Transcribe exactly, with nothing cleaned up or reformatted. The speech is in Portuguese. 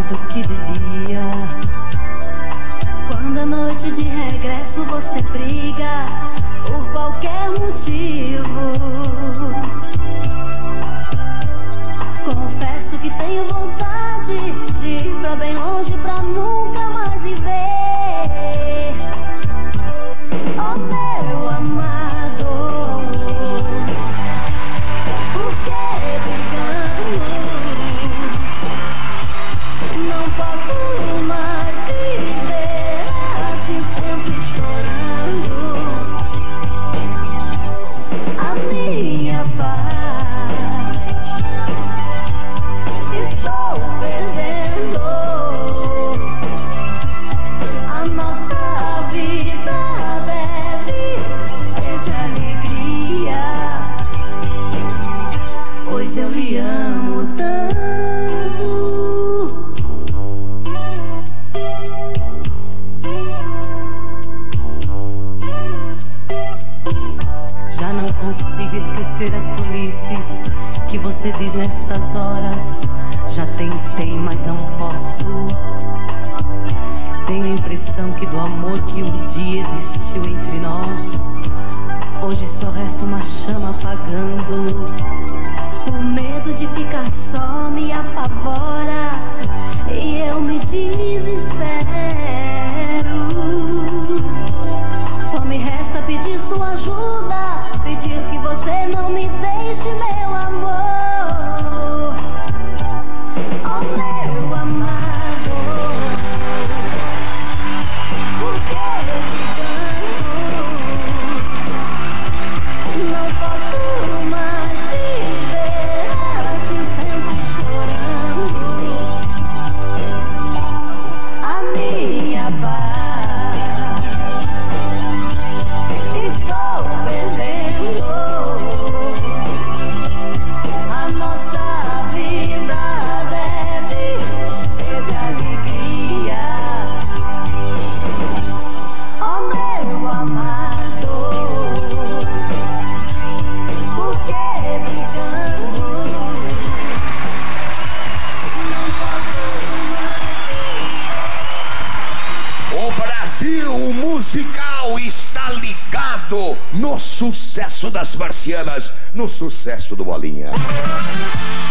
tanto que devia. Quando a noite de regresso você briga por qualquer motivo, confesso que tenho vontade de ir pra bem longe pra nunca mais me ver. Oh meu amado, por que brigamos? Não posso mais viver assim, sempre chorando. A minha paz estou perdendo. A nossa vida deve ser de alegria, pois eu lhe amo tanto. Já não consigo esquecer as tolices que você diz nessas horas. Já tentei, mas não posso. Tenho a impressão que do amor que um dia existiu entre nós, hoje só resta uma chama apagando. O medo de ficar só me apavora e eu me desespero. Só me resta pedir sua ajuda, pedir que você não me deixe, meu amor. Oh meu amado, por que brigamos? Não posso mais viver assim, sempre chorando. A minha paz estou perdendo. A nossa vida deve ser de alegria. Oh meu amado, por que brigamos? Não posso mais. O Brasil musical está ligado no sucesso das Marcianas, no sucesso do Bolinha.